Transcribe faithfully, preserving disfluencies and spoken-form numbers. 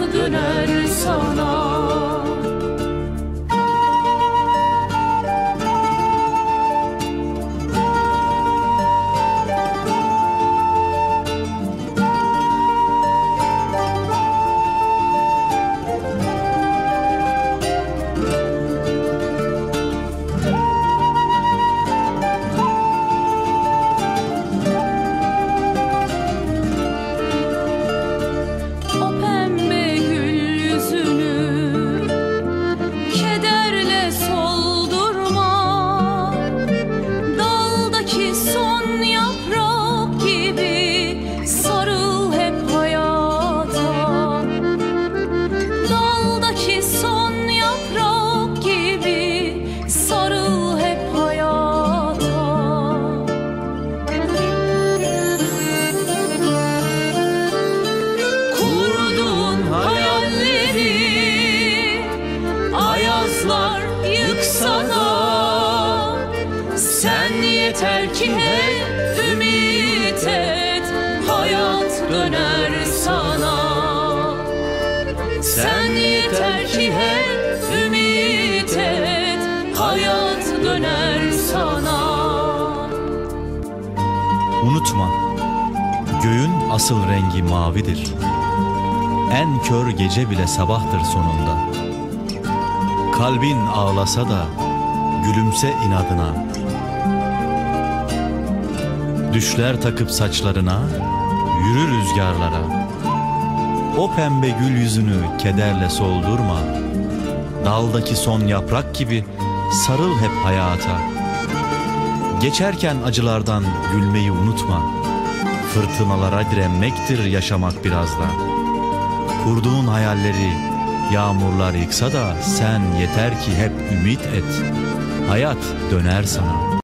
döner sana. Yıksa da sen yeter ki hep ümit et, hayat döner sana. Sen yeter ki hep ümit et, hayat döner sana. Unutma, göğün asıl rengi mavidir. En kör gece bile sabahtır sonunda. Kalbin ağlasa da gülümse inadına. Düşler takıp saçlarına, yürü rüzgarlara. O pembe gül yüzünü kederle soldurma. Daldaki son yaprak gibi sarıl hep hayata. Geçerken acılardan gülmeyi unutma. Fırtınalara direnmektir yaşamak biraz da. Kurduğun hayalleri yağmurlar yıksa da sen yeter ki hep ümit et, hayat döner sana.